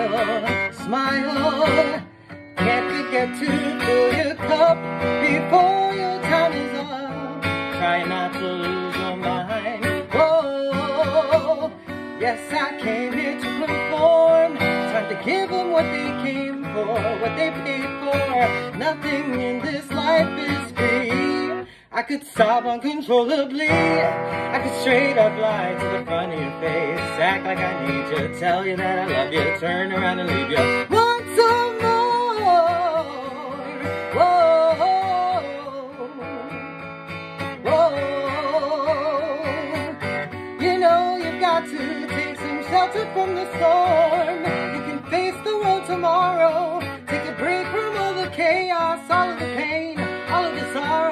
smile. Can't forget to fill your cup before your time is up. Try not to lose your mind. Whoa, yes, I came here to conform. Time to give them what they came for, what they paid for. Nothing in this life is free. I could sob uncontrollably. I could straight up lie to the front of your face. Act like I need you, tell you that I love you, turn around and leave you. Want some more? Whoa, whoa. You know you've got to take some shelter from the storm. You can face the world tomorrow. Take a break from all the chaos, all of the pain, all of the sorrow.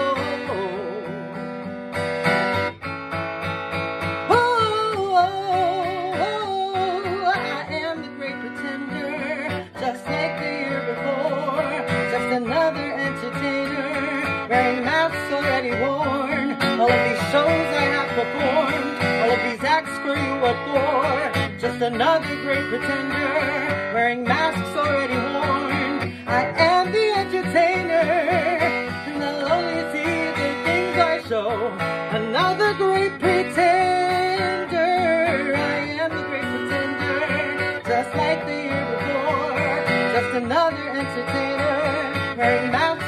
Another entertainer, wearing masks already worn. All of these shows I have performed, all of these acts for you what for? Just another great pretender, wearing masks already worn. I am the entertainer, and I'll only see the things I show. Another great pretender, I am the great pretender, just like the year before. Just another entertainer, wearing masks